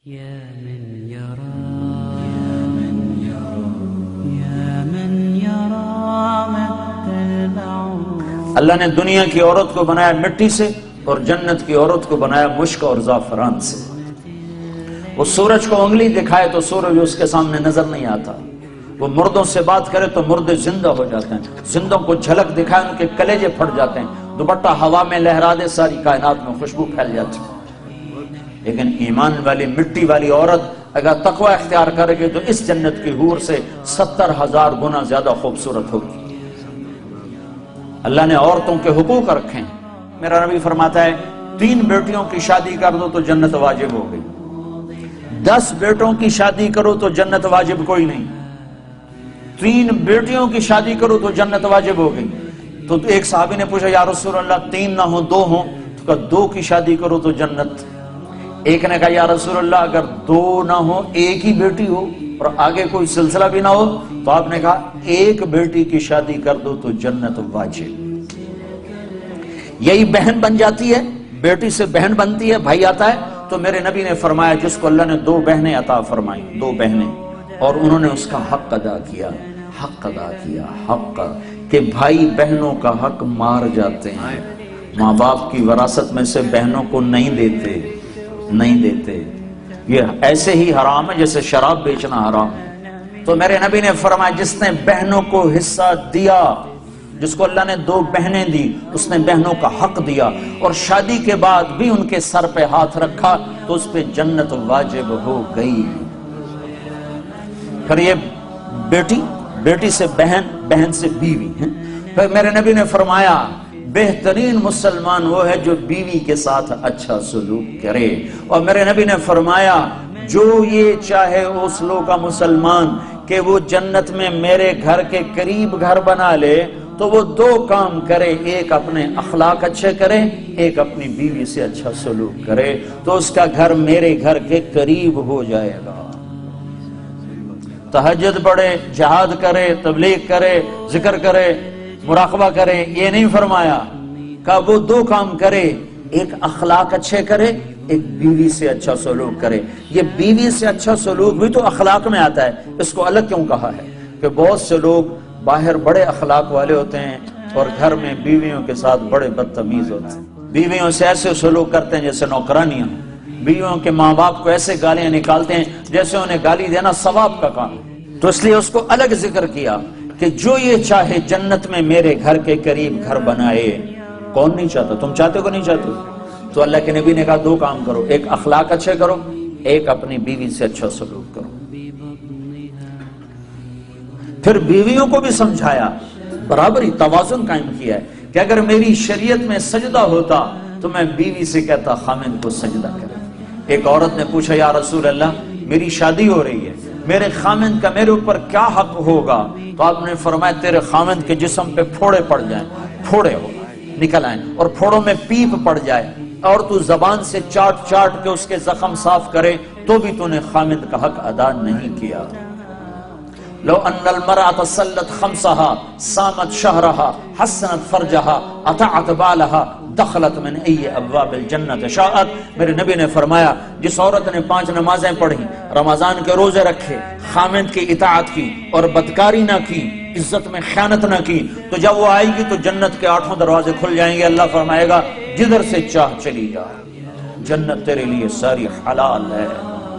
يا من يرى مد البعوض. اللہ نے دنیا کی عورت کو بنایا مٹی سے اور جنت کی عورت کو بنایا مشک اور زعفران سے۔ وہ سورج کو انگلی دکھائے تو سورج اس کے سامنے نظر نہیں آتا، وہ مردوں سے بات کرے تو مردے زندہ ہو جاتے ہیں، زندوں کو جھلک دکھائے ان کے کلیجے پھٹ جاتے ہیں، دوپٹہ ہوا میں لہرا دے ساری کائنات میں خوشبو پھیل جاتی ہے۔ لیکن ایمان والی مٹی والی عورت اگر تقوی اختیار کرے گی تو اس جنت کی حور سے 70,000 گنا زیادہ خوبصورت ہوگی۔ اللہ نے عورتوں کے حقوق رکھے ہیں۔ میرا نبی فرماتا ہے 3 بیٹیوں کی شادی کر دو تو جنت واجب ہو گئی، 10 بیٹوں کی شادی کرو تو جنت واجب کوئی نہیں، 3 بیٹیوں کی شادی کرو تو جنت واجب ہو گئی۔ تو ایک صحابی نے پوچھا یا رسول اللہ 3 نہ ہوں 2 ہوں، تو کہا 2 کی شادی کرو تو جنت۔ ایک نے کہا یا رسول اللہ اگر 2 نہ ہو 1 ہی بیٹی ہو اور آگے کوئی سلسلہ بھی نہ ہو، تو آپ نے کہا 1 بیٹی کی شادی کر دو تو جنت واجب۔ یہی بہن بن جاتی ہے، بیٹی سے بہن بنتی ہے، بھائی آتا ہے۔ تو میرے نبی نے فرمایا جس کو اللہ نے 2 بہنیں عطا فرمائیں، 2 بہنیں، اور انہوں نے اس کا حق ادا کیا، حق کہ بھائی بہنوں کا حق مار جاتے ہیں، ماں باپ کی وراثت میں سے بہنوں کو نہیں دیتے، یہ ایسے ہی حرام ہے جیسے شراب بیچنا حرام ہے۔ تو میرے نبی نے فرمایا جس نے بہنوں کو حصہ دیا، جس کو اللہ نے 2 بہنیں دی، اس نے بہنوں کا حق دیا اور شادی کے بعد بھی ان کے سر پہ ہاتھ رکھا تو اس پہ جنت واجب ہو گئی۔ پھر یہ بیٹی سے بہن، بہن سے بیوی ہیں۔ پھر میرے نبی نے فرمایا بہترین مسلمان وہ ہے جو بیوی کے ساتھ اچھا سلوک کرے، اور میرے نبی نے فرمایا جو یہ چاہے اس لوگ کا مسلمان کہ وہ جنت میں میرے گھر کے قریب گھر بنا لے تو وہ 2 کام کرے، ایک اپنے اخلاق اچھے کرے، ایک اپنی بیوی سے اچھا سلوک کرے، تو اس کا گھر میرے گھر کے قریب ہو جائے گا۔ تہجد پڑھے، جہاد کرے، تبلیغ کرے، ذکر کرے، مراقبہ کرے، یہ نہیں فرمایا کہ وہ 2 کام کرے، ایک اخلاق اچھے کرے، ایک بیوی سے اچھا سلوک کرے۔ یہ بیوی سے اچھا سلوک بھی تو اخلاق میں آتا ہے، اس کو الگ کیوں کہا ہے؟ کہ بہت سے لوگ باہر بڑے اخلاق والے ہوتے ہیں اور گھر میں بیویوں کے ساتھ بڑے بدتمیز ہوتے ہیں، بیویوں سے ایسے سلوک کرتے ہیں جیسے نوکرانیاں، بیویوں کے ماں باپ کو ایسے گالیاں نکالتے ہیں جیسے انہیں گالی دینا ثواب کا کام ہے۔ تو اس لیے اس کو الگ ذکر کیا کہ جو یہ چاہے جنت میں میرے گھر کے قریب گھر بنائے۔ کون نہیں چاہتا؟ تم چاہتے کو نہیں چاہتے؟ تو اللہ کے نبی نے کہا 2 کام کرو، ایک اخلاق اچھے کرو، ایک اپنی بیوی سے اچھا سلوک کرو۔ پھر بیویوں کو بھی سمجھایا، برابری، توازن قائم کیا ہے کہ اگر میری شریعت میں سجدہ ہوتا تو میں بیوی سے کہتا خامند کو سجدہ کرے۔ ایک عورت نے پوچھا یا رسول اللہ میری شادی ہو رہی ہے، میرے خامند کا میرے اوپر کیا حق ہوگا؟ تو آپ نے فرمایا تیرے خامند کے جسم پہ پھوڑے پڑ جائیں، پھوڑے ہو نکل آئیں اور پھوڑوں میں پیپ پڑ جائے اور تو زبان سے چاٹ کے اس کے زخم صاف کرے تو بھی تو نے خامند کا حق ادا نہیں کیا۔ لو ان المرأة صلت 5 صامت شهرها حسنت فرجها اطاعت بالها دخلت من ای ابواب الجنت شاءت۔ میرے نبی نے فرمایا جس عورت نے 5 نمازیں پڑھی، رمضان کے روزے رکھے، خامند کی اطاعت کی اور بدکاری نہ کی، عزت میں خیانت نہ کی، تو جب وہ آئے گی تو جنت کے 8 دروازے کھل جائیں گے۔ اللہ فرمائے گا جدھر سے چاہ چلی جا، جنت تیرے لیے ساری حلال ہے۔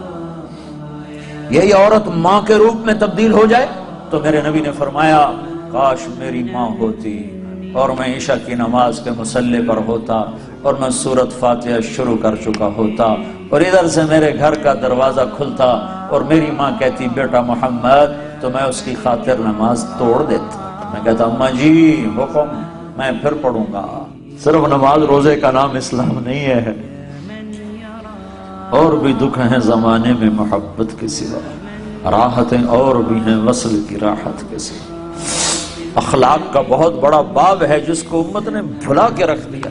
یہی عورت ماں کے روپ میں تبدیل ہو جائے تو میرے نبی نے فرمایا کاش میری ماں ہوتی اور میں عشاء کی نماز کے مصلی پر ہوتا اور میں سورۃ فاتحہ شروع کر چکا ہوتا اور ادھر سے میرے گھر کا دروازہ کھلتا اور میری ماں کہتی بیٹا محمد، تو میں اس کی خاطر نماز توڑ دیتا۔ میں کہتا اماں جی حکم، میں پھر پڑھوں گا۔ صرف نماز روزے کا نام اسلام نہیں ہے، اور بھی دکھ ہیں زمانے میں محبت کے سوا، راحتیں اور بھی ہیں وصل کی راحت کے سوا۔ اخلاق کا بہت بڑا باب ہے جس کو امت نے بھلا کے رکھ دیا۔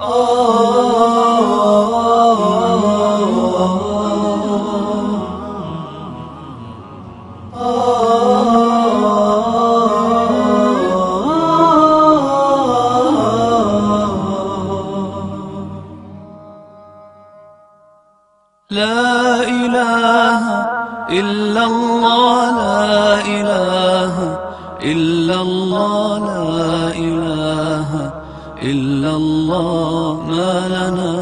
لا إله إلا الله لا إله إلا الله لا إله إلا الله ما لنا